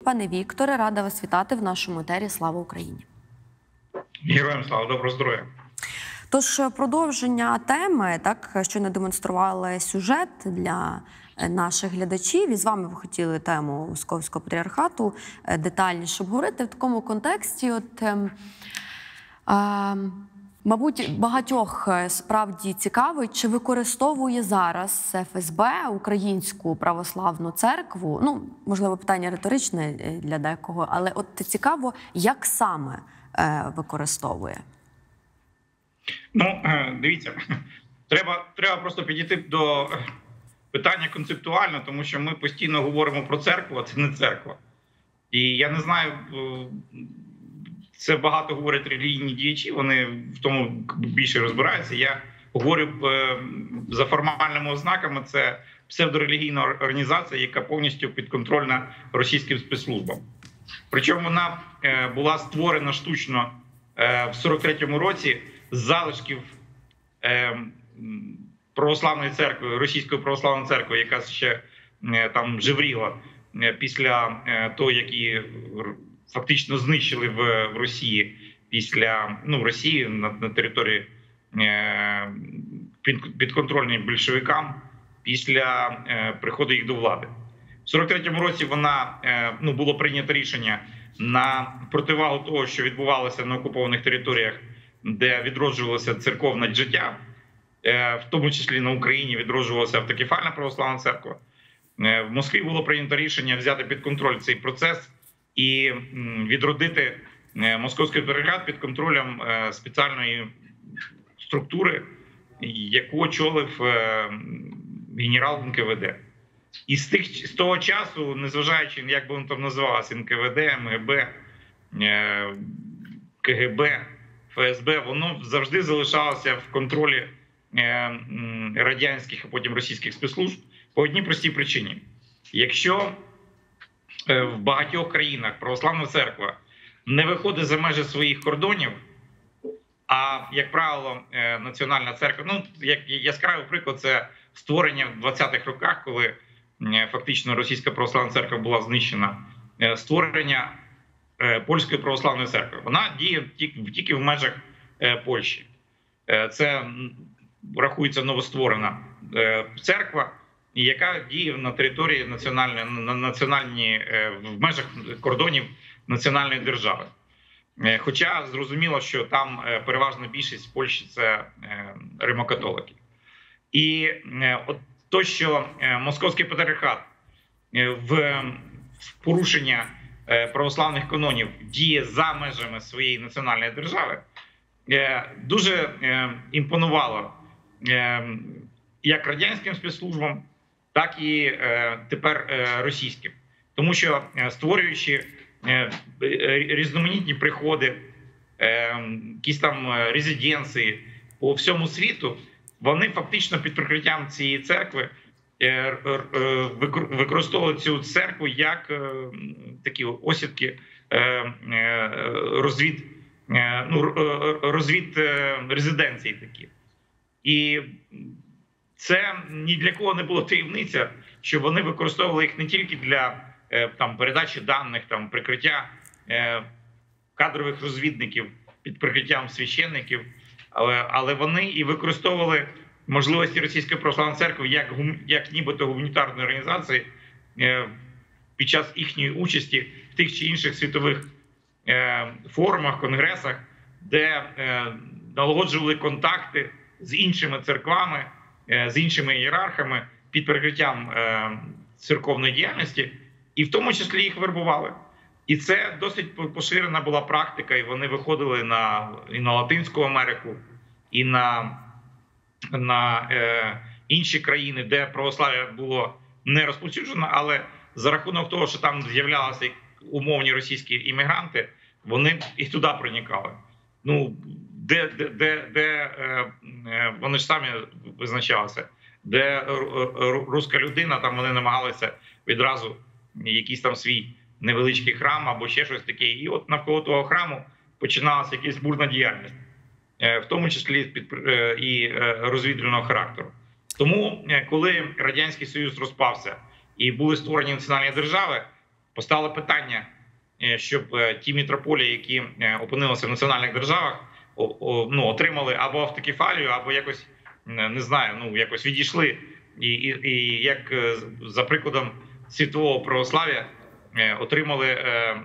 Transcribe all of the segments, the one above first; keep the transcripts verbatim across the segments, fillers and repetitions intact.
Пане Вікторе, рада вас вітати в нашому етері. Слава Україні! Героям слава, доброго здоров'я! Тож, продовження теми, так, щойно демонстрували сюжет для наших глядачів, і з вами ви хотіли тему Московського патріархату детальніше обговорити в такому контексті. От, ем, ем, мабуть, багатьох справді цікавить, чи використовує зараз еф ес бе Українську православну церкву, ну, можливо, питання риторичне для декого, але от цікаво, як саме е, використовує? Ну, дивіться, треба, треба просто підійти до питання концептуально, тому що ми постійно говоримо про церкву, а це не церква. І я не знаю, це багато говорять релігійні діячі, вони в тому більше розбираються. Я говорю за формальними ознаками, це псевдорелігійна організація, яка повністю підконтрольна російським спецслужбам. Причому вона була створена штучно в сорок третьому році з залишків православної церкви, Російської православної церкви, яка ще там жевріла після того, як її фактично знищили в Росії, після, ну, в Росії на, на території під, підконтрольній більшовикам, після приходу їх до влади. В сорок третьому році вона, ну, було прийнято рішення на противагу того, що відбувалося на окупованих територіях, де відроджувалося церковне життя, в тому числі на Україні відроджувалася автокефальна православна церква. В Москві було прийнято рішення взяти під контроль цей процес і відродити Московський патріархат під контролем спеціальної структури, яку очолив генерал ен ка ве де. І з, тих, з того часу, незважаючи, як би воно там називалося, ен ка ве де, ем ге бе, ка ге бе, еф ес бе, воно завжди залишалося в контролі радянських, а потім російських спецслужб по одній простій причині. Якщо в багатьох країнах православна церква не виходить за межі своїх кордонів, а, як правило, національна церква, ну, як яскравий приклад, це створення в двадцятих роках, коли фактично Російська православна церква була знищена, створення Польської православної церкви. Вона діє тільки в межах Польщі. Це рахується новостворена церква, яка діє на території національної, на національні, в межах кордонів національної держави. Хоча зрозуміло, що там переважна більшість в Польщі – це римокатолики. І от то, що Московський патріархат в порушення православних канонів діє за межами своєї національної держави, дуже імпонувало як радянським спецслужбам, так і тепер російським. Тому що, створюючи різноманітні приходи, якісь там резиденції по всьому світу, вони фактично під прикриттям цієї церкви використовують цю церкву як такі осідки розвід, ну, розвід резиденцій такі. І це ні для кого не було таємниця, що вони використовували їх не тільки для там передачі даних, там прикриття кадрових розвідників під прикриттям священників, але, але вони і використовували можливості Російської православної церкви як, як нібито гуманітарної організації під час їхньої участі в тих чи інших світових форумах, конгресах, де налагоджували контакти з іншими церквами, з іншими ієрархами під прикриттям церковної діяльності, і в тому числі їх вербували. І це досить поширена була практика, і вони виходили на, і на Латинську Америку, і на, на е, інші країни, де православ'я було не розповсюджено, але за рахунок того, що там з'являлися умовні російські іммігранти, вони і туди проникали. Ну, де, де, де, де е, вони ж самі визначалися, де руська людина, там вони намагалися відразу якийсь там свій невеличкий храм або ще щось таке. І от навколо того храму починалася якась бурна діяльність, в тому числі і розвідувального характеру. Тому, коли Радянський Союз розпався і були створені національні держави, Постало питання, щоб ті мітрополії, які опинилися в національних державах, ну, отримали або автокефалію, або якось, не знаю, ну, якось відійшли. І, і, і як за прикладом світового православ'я отримали е,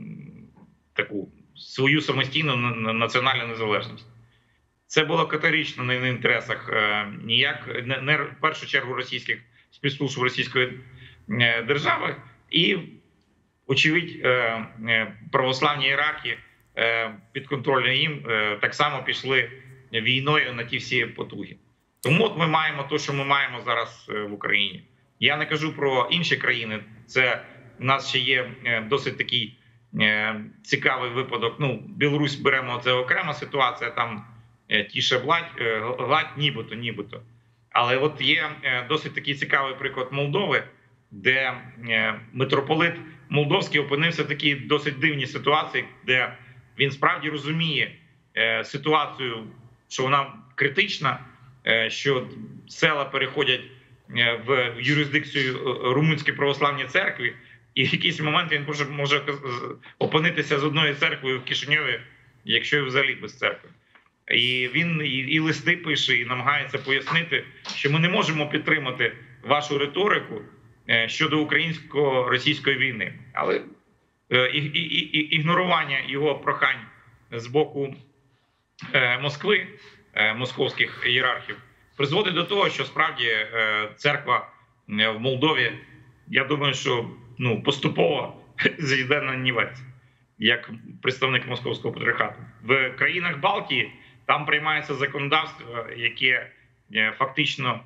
таку свою самостійну національну незалежність. Це було категорично не в інтересах е, ніяк, не, не в першу чергу російських спецслужб Російської держави і, очевидь, е, е, православні ієрархи е, підконтрольні їм е, так само пішли війною на ті всі потуги. Тому от ми маємо те, що ми маємо зараз в Україні. Я не кажу про інші країни. Це у нас ще є досить такий е, цікавий випадок. Ну, Білорусь беремо, це окрема ситуація, там е, тіше гладь, е, гладь нібито, нібито. Але от є е, досить такий цікавий приклад Молдови, де е, митрополит Молдовський опинився в такій досить дивній ситуації, де він справді розуміє е, ситуацію, що вона критична, що села переходять в юрисдикцію Румунської православної церкви, і в якийсь момент він може, може опинитися з одною церквою в Кишиньові, якщо і взагалі без церкви. І він і, і листи пише, і намагається пояснити, що ми не можемо підтримати вашу риторику щодо українсько-російської війни. Але і, і, і, ігнорування його прохань з боку Москви, московських ієрархів, призводить до того, що справді церква в Молдові, я думаю, що ну, поступово зійде на нівець, як представник Московського патріархату. В країнах Балтії там приймається законодавство, яке фактично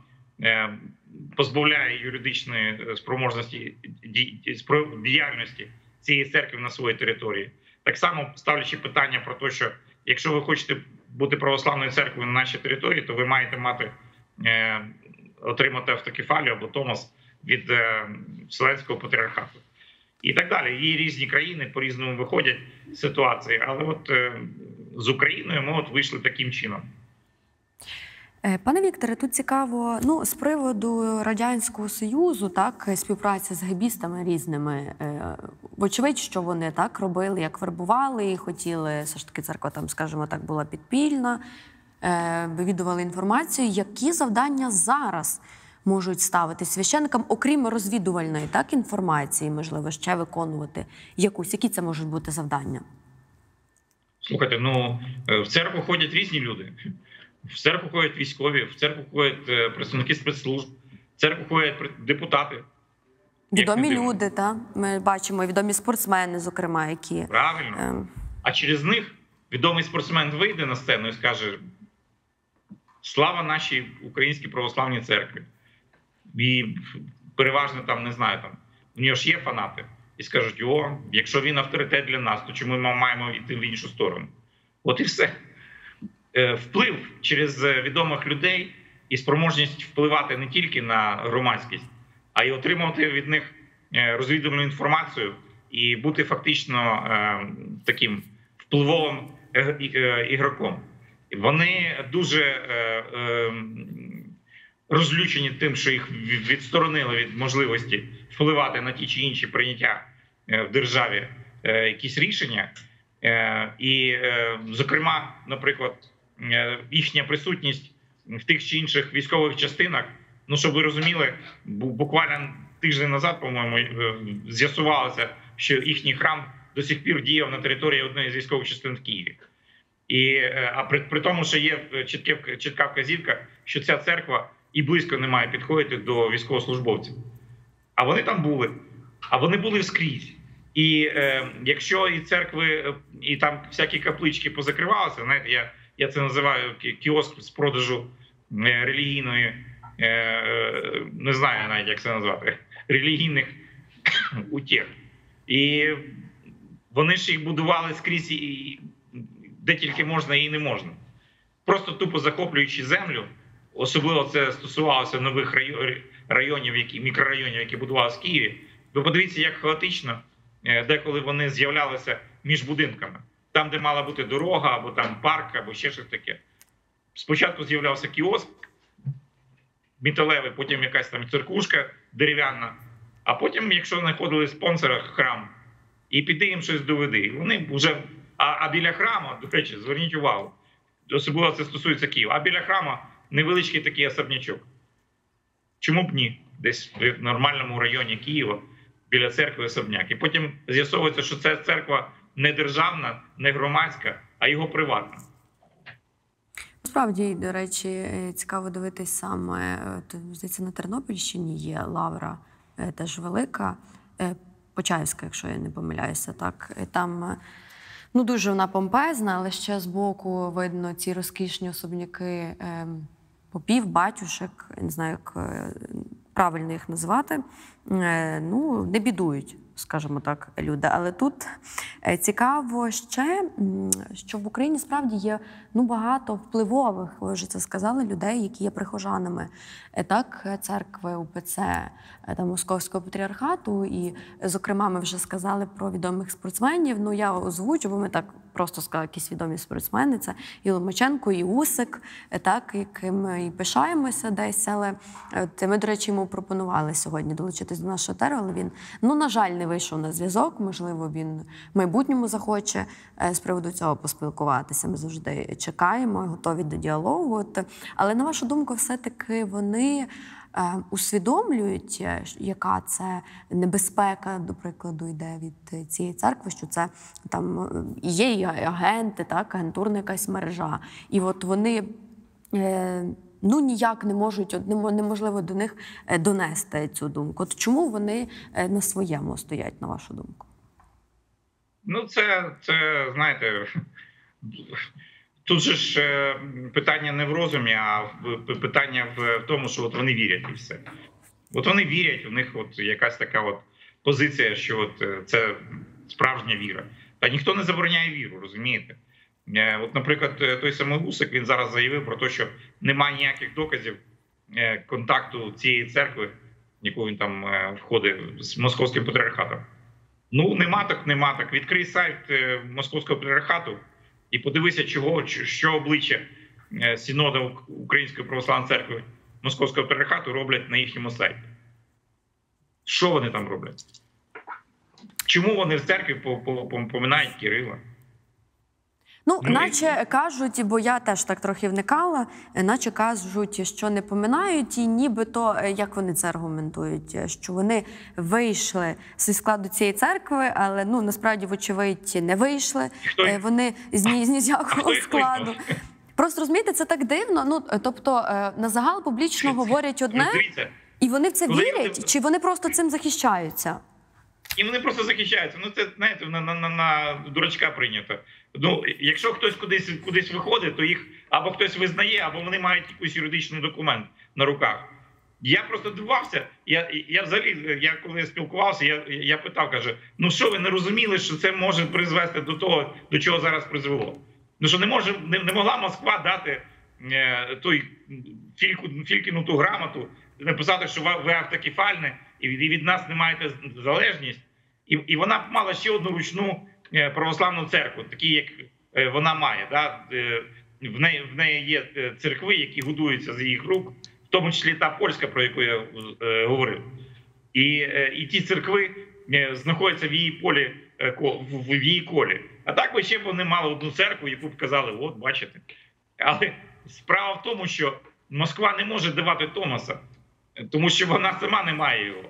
позбавляє юридичної спроможності діяльності цієї церкви на своїй території. Так само ставлячи питання про те, що якщо ви хочете бути православною церквою на нашій території, то ви маєте мати, е, отримати автокефалію або томос від е, Вселенського патріархату. І так далі. Є різні країни, по-різному виходять ситуації. Але от е, з Україною ми от вийшли таким чином. Пане Вікторе, тут цікаво, ну, з приводу Радянського Союзу, так, співпраця з гебістами різними, вочевидь, що вони так робили, як вербували, і хотіли, все ж таки, церква там, скажімо так, була підпільна, вивідували інформацію. Які завдання зараз можуть ставити священникам, окрім розвідувальної, так, інформації, можливо, ще виконувати якусь? Які це можуть бути завдання? Слухайте, ну, в церкву ходять різні люди. В церкву ходять військові, в церкву ходять представники спецслужб, в церкву ходять депутати. Відомі люди, так? Ми бачимо, відомі спортсмени, зокрема, які... Правильно. Ем... А через них відомий спортсмен вийде на сцену і скаже: слава нашій Українській православній церкві. І переважно там, не знаю, там, у нього ж є фанати. І скажуть: о, якщо він авторитет для нас, то чому ми маємо йти в іншу сторону? От і все. Вплив через відомих людей і спроможність впливати не тільки на громадськість, а й отримувати від них розвідувальну інформацію і бути фактично таким впливовим ігроком. Вони дуже розлючені тим, що їх відсторонили від можливості впливати на ті чи інші прийняття в державі якісь рішення. І, зокрема, наприклад, їхня присутність в тих чи інших військових частинах, ну, щоб ви розуміли, буквально тиждень назад, по-моєму, з'ясувалося, що їхній храм до сих пір діяв на території одної з військових частин в Києві. І, а при, при тому, що є чітке, чітка вказівка, що ця церква і близько не має підходити до військовослужбовців. А вони там були, а вони були скрізь. І е, якщо і церкви, і там всякі каплички позакривалися, знаєте, я, я це називаю кіоск з продажу е, релігійної, е, не знаю навіть, як це назвати, релігійних утєх. І вони ж їх будували скрізь, і, де тільки можна і не можна. Просто тупо захоплюючи землю, особливо це стосувалося нових районів, які, мікрорайонів, які будувалися в Києві. Ви подивіться, як хаотично деколи вони з'являлися між будинками. Там, де мала бути дорога, або там парк, або ще щось таке. Спочатку з'являвся кіоск металевий, потім якась там церквушка дерев'яна, А потім, якщо знаходили спонсора храм, і піди їм щось доведи. І вони вже, а, а біля храму, до речі, зверніть увагу, особливо це стосується Києва, а біля храму невеличкий такий особнячок. Чому б ні? Десь в нормальному районі Києва біля церкви особняк. І потім з'ясовується, що ця церква не державна, не громадська, а його приватна. Справді, до речі, цікаво дивитись саме, от, здається, на Тернопільщині є лавра теж велика, Почаївська, якщо я не помиляюся, так. Там, ну, дуже вона помпезна, але ще збоку видно ці розкішні особняки попів, батюшек, я не знаю, як правильно їх називати, ну, не бідують, скажімо так, люди. Але тут цікаво ще, що в Україні справді є, ну, багато впливових, ви вже це сказали, людей, які є прихожанами, так, церкви УПЦ та Московського патріархату. І, зокрема, ми вже сказали про відомих спортсменів. Ну, я озвучу, бо ми так просто сказали, якісь відомі спортсмени. Це і Ломаченко, і Усик, так, яким ми і пишаємося десь. Але от, ми, до речі, йому пропонували сьогодні долучитись до нашого етеру, але він, ну, на жаль, не вийшов на зв'язок. Можливо, він в майбутньому захоче з приводу цього поспілкуватися. Ми завжди чекаємо, готові до діалогу. От. Але, на вашу думку, все-таки вони е, усвідомлюють, яка це небезпека, до прикладу, йде від цієї церкви, що це там є і агенти, так, агентурна якась мережа. І от вони е, ну, ніяк не можуть, неможливо до них донести цю думку. От чому вони на своєму стоять, на вашу думку? Ну, це, це знаєте, тут же ж питання не в розумі, а питання в тому, що от вони вірять і все. От вони вірять, у них от якась така от позиція, що от це справжня віра. Та ніхто не забороняє віру, розумієте? От, наприклад, той самий Усик, він зараз заявив про те, що немає ніяких доказів контакту цієї церкви, в яку він там входить, з Московським патріархатом. Ну, нема так, нема так. Відкрий сайт Московського патріархату і подивися, чого, що обличчя Синода Української православної церкви Московського патріархату роблять на їхньому сайті. Що вони там роблять? Чому вони в церкві поминають Кирила? Ну, ну, наче і... кажуть, бо я теж так трохи вникала, наче кажуть, що не поминають, і нібито, як вони це аргументують, що вони вийшли зі складу цієї церкви, але, ну, насправді, вочевидь, не вийшли. Хто... Вони з, ні, з ніякого складу. Просто, розумієте, це так дивно. Ну, тобто, на загал публічно говорять одне, і вони в це Коли вірять, вони... чи вони просто цим захищаються? І вони просто захищаються. Ну, це, знаєте, на, на, на, на дурачка прийнято. Ну, якщо хтось кудись, кудись виходить, то їх або хтось визнає, або вони мають якийсь юридичний документ на руках. Я просто дивувався, я, я взагалі, я коли спілкувався, я, я питав, каже, ну що ви не розуміли, що це може призвести до того, до чого зараз призвело? Ну що не може, не, не могла Москва дати е, той фільку, фількіну ту грамоту, написати, що ви автокефальне, і від, і від нас не маєте залежність. І, і вона мала ще одну ручну православну церкву, такі, як вона має. Да? В неї, в неї є церкви, які будуються з їх рук, в тому числі та польська, про яку я е, говорив. І, і ті церкви знаходяться в її полі, в її колі. А так би ще б вони мали одну церкву, яку б казали, от, бачите. Але справа в тому, що Москва не може давати Томаса, тому що вона сама не має його.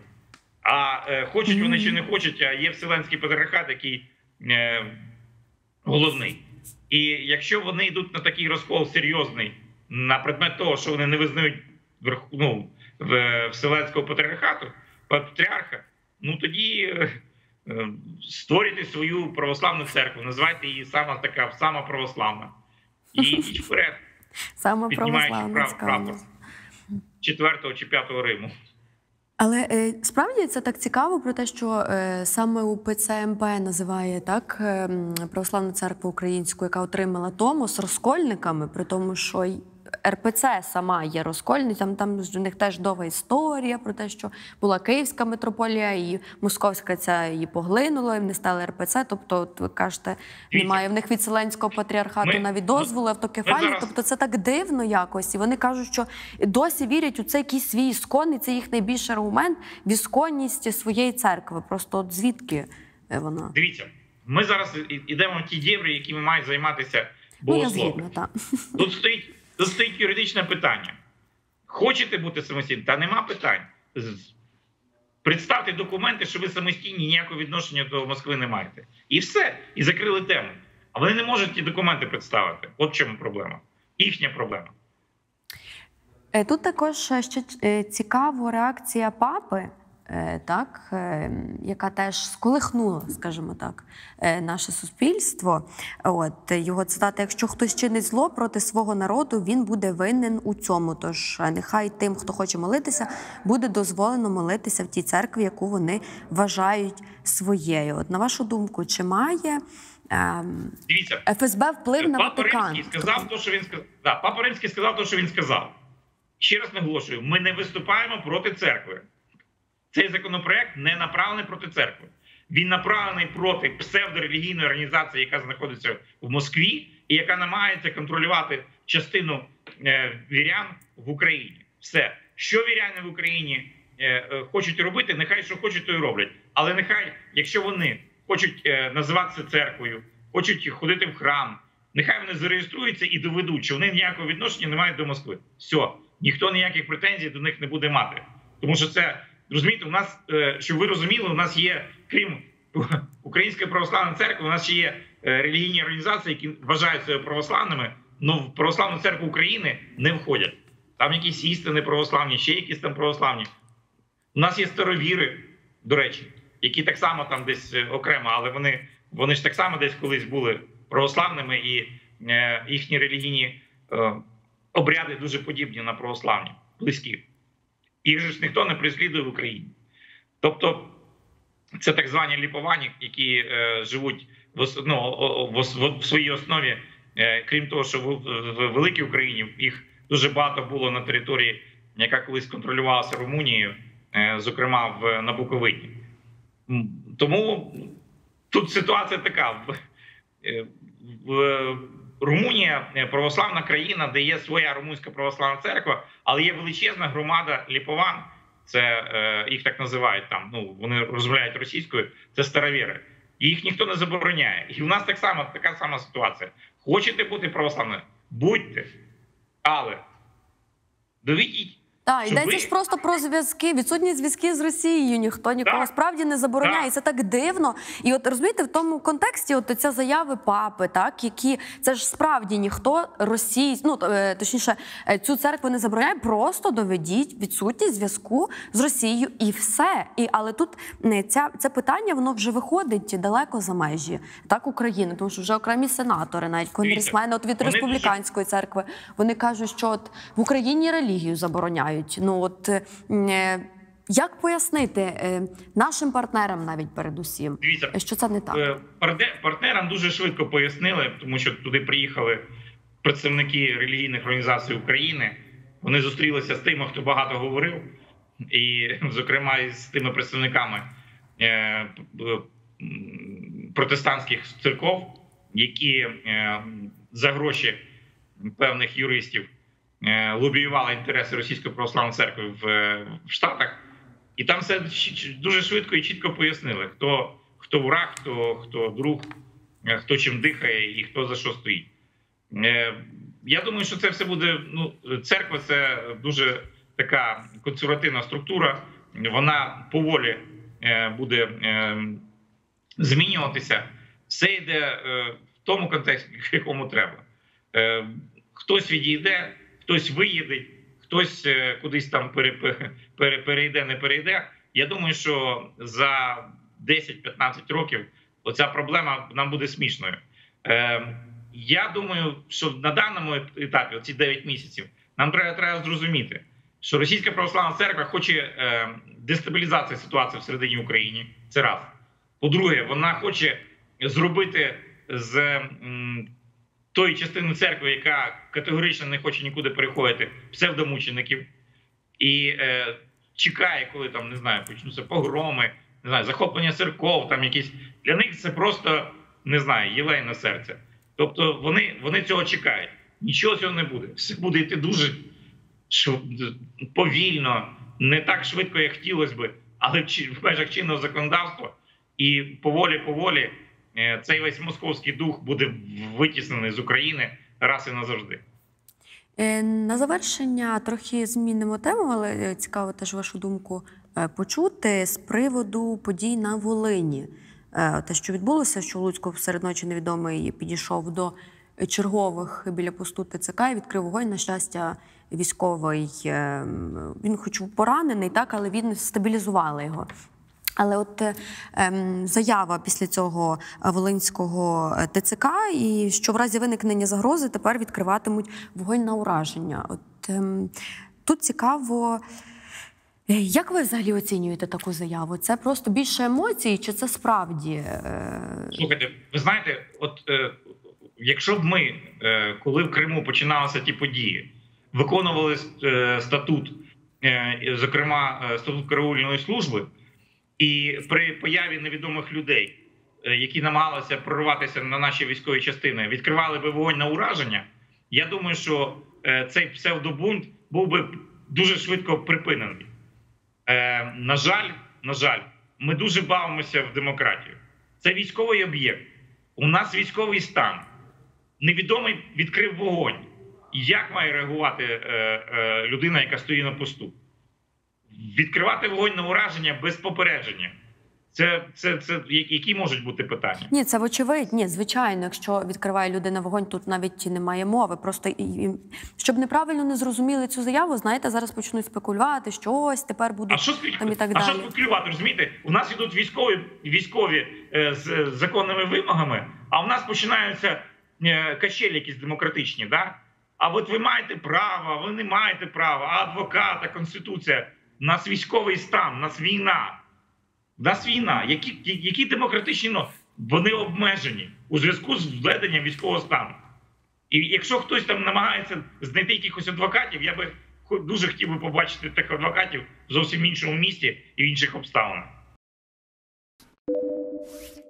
А е, хочуть вони чи не хочуть, а є Вселенський патріархат, який е, головний. І якщо вони йдуть на такий розкол серйозний на предмет того, що вони не визнають верх, ну, Вселенського патріархату, патріарха, ну тоді е, е, створюйте свою православну церкву, називайте її сама така, сама православна. І йдіть вперед, піднімаючи прав, прапор четвертого чи п'ятого Риму. Але е, справді це так цікаво про те, що е, саме УПЦ МП називає так е, Православну церкву українську, яка отримала Томос, розкольниками, при тому, що Ер Пе Це сама є розкольниця, там, там у них теж довга історія про те, що була Київська митрополія, і Московська це її поглинуло, і вони стали Ер Пе Це. Тобто, от ви кажете, немає в них від Вселенського патріархату ми, навіть дозволу, автокефалії. зараз... Тобто це так дивно якось. І вони кажуть, що досі вірять у цей якийсь свій іскон, і це їх найбільший аргумент – в ісконність своєї церкви. Просто от звідки вона? Дивіться, ми зараз йдемо в ті дєбрі, якими мають займатися богослови. Ну, я згідна, так. Тут стоїть, тут стоїть юридичне питання. Хочете бути самостійним? Та нема питань. Представте документи, що ви самостійні, ніякого відношення до Москви не маєте. І все. І закрили тему. А вони не можуть ті документи представити. От в чому проблема. Їхня проблема. Тут також ще цікава реакція папи, так, яка теж сколихнула, скажімо так, наше суспільство. От, його цитата: «Якщо хтось чинить зло проти свого народу, він буде винен у цьому. Тож нехай тим, хто хоче молитися, буде дозволено молитися в тій церкві, яку вони вважають своєю». От, на вашу думку, чи має ем, Дивіться, Еф Ес Бе вплив на Папа Ватикан? Римський сказав те, що він сказав. Да, Папа Римський сказав те, що він сказав. Ще раз наголошую, ми не виступаємо проти церкви. Цей законопроект не направлений проти церкви. Він направлений проти псевдорелігійної організації, яка знаходиться в Москві і яка намагається контролювати частину е, вірян в Україні. Все. Що віряни в Україні е, е, хочуть робити, нехай що хочуть, то й роблять. Але нехай, якщо вони хочуть е, називатися церквою, хочуть ходити в храм, нехай вони зареєструються і доведуть, що вони ніякого відношення не мають до Москви. Все. Ніхто ніяких претензій до них не буде мати. Тому що це, розумієте, у нас, щоб ви розуміли, у нас є, крім Української православної церкви, у нас ще є релігійні організації, які вважають себе православними, але в Православну церкву України не входять. Там якісь істини православні, ще якісь там православні. У нас є старовіри, до речі, які так само там десь окремо, але вони, вони ж так само десь колись були православними, і е, їхні релігійні е, обряди дуже подібні на православні, близькі. Їх же ж ніхто не переслідує в Україні. Тобто це так звані ліповані, які е, живуть в, ну, в, в, в своїй основі, е, крім того, що в, в великій Україні їх дуже багато було на території, яка колись контролювалася Румунією, е, зокрема в, на Буковині. Тому тут ситуація така. В, в, Румунія православна країна, де є своя румунська православна церква, але є величезна громада ліпован, це е, їх так називають там, ну вони розмовляють російською, це старовіри. І їх ніхто не забороняє. І в нас так само, така сама ситуація. Хочете бути православною? Будьте. Але доведіть. Так, йдеться ви... ж просто про зв'язки, відсутні зв'язки з Росією, ніхто нікого так. справді не забороняє. Так. Це так дивно. І от розумієте, в тому контексті от ця заяви папи, так, які, це ж справді ніхто Росії, ну, точніше, цю церкву не забороняє, просто доведіть відсутність зв'язку з Росією і все. І, але тут ця, це питання, воно вже виходить далеко за межі, так, України, тому що вже окремі сенатори, навіть конгресмени от від республіканської церкви, вони кажуть, що от в Україні релігію забороняють. Ну от е, як пояснити е, нашим партнерам навіть передусім, Дивіться, що це не так? Партнерам дуже швидко пояснили, тому що туди приїхали представники релігійних організацій України. Вони зустрілися з тими, хто багато говорив, і, зокрема, з тими представниками е, протестантських церков, які е, за гроші певних юристів лобіювали інтереси Російської православної церкви в, в Штатах. І там все дуже швидко і чітко пояснили, хто, хто враг, хто, хто друг, хто чим дихає і хто за що стоїть. Я думаю, що це все буде... Ну, церква – це дуже така консервативна структура. Вона поволі буде змінюватися. Все йде в тому контексті, в якому треба. Хтось відійде, хтось виїде, хтось кудись там пере, пере, перейде, не перейде. Я думаю, що за десять-п'ятнадцять років оця проблема нам буде смішною. Е, я думаю, що на даному етапі, оці дев'ять місяців, нам треба, треба зрозуміти, що Російська православна церква хоче е, дестабілізації ситуації всередині України. Це раз. По-друге, вона хоче зробити з м, тої частини церкви, яка категорично не хоче нікуди переходити, псевдомучеників, і е, чекає, коли там, не знаю, почнуться погроми, не знаю, захоплення церков, там якісь. Для них це просто, не знаю, єлей на серце. Тобто вони, вони цього чекають. Нічого цього не буде. Все буде йти дуже повільно, не так швидко, як хотілося би, але в межах чинного законодавства. І поволі-поволі цей весь московський дух буде витіснений з України раз і назавжди. На завершення трохи змінимо тему, але цікаво теж вашу думку почути з приводу подій на Волині. Те, що відбулося, що в Луцьку серед ночі невідомий підійшов до чергових біля посту ТЦК і відкрив вогонь. На щастя, військовий, він хоч поранений, так, але він стабілізували його. Але от ем, заява після цього волинського ТЦК, і що в разі виникнення загрози тепер відкриватимуть вогонь на ураження. От ем, тут цікаво, як ви взагалі оцінюєте таку заяву? Це просто більше емоцій, чи це справді? Е... Слухайте, ви знаєте, от е, якщо б ми, е, коли в Криму починалися ті події, виконували е, статут, е, зокрема е, статут караульної служби, і при появі невідомих людей, які намагалися прорватися на наші військові частини, відкривали би вогонь на ураження, я думаю, що цей псевдобунт був би дуже швидко припинений. На жаль, на жаль, ми дуже бавимося в демократію. Це військовий об'єкт. У нас військовий стан. Невідомий відкрив вогонь. Як має реагувати людина, яка стоїть на посту? Відкривати вогонь на ураження без попередження. Це, це, це які можуть бути питання? Ні, це вочевидь. Ні, звичайно, якщо відкриває людина вогонь, тут навіть немає мови. Просто, щоб неправильно не зрозуміли цю заяву, знаєте, зараз почнуть спекулювати, що ось тепер буде там і так далі. А що спекулювати, розумієте? У нас ідуть військові, військові е, з законними вимогами, а у нас починаються е, качелі якісь демократичні, да? А от ви маєте право, ви не маєте права, а адвоката, конституція. У нас військовий стан, у нас війна. У нас війна. Які, які демократичні норми? Вони обмежені у зв'язку з введенням військового стану. І якщо хтось там намагається знайти якихось адвокатів, я би дуже хотів би побачити тих адвокатів в зовсім іншому місті і в інших обставинах.